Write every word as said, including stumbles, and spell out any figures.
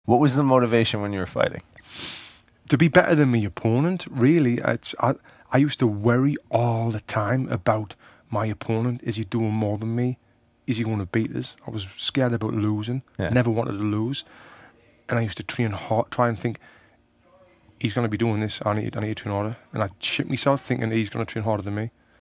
What was the motivation when you were fighting? To be better than my opponent, really. It's, I, I used to worry all the time about my opponent. Is he doing more than me? Is he going to beat us? I was scared about losing. Yeah. Never wanted to lose. And I used to train hard, try and think, he's going to be doing this, I need, I need to train harder. And I'd shit myself thinking he's going to train harder than me.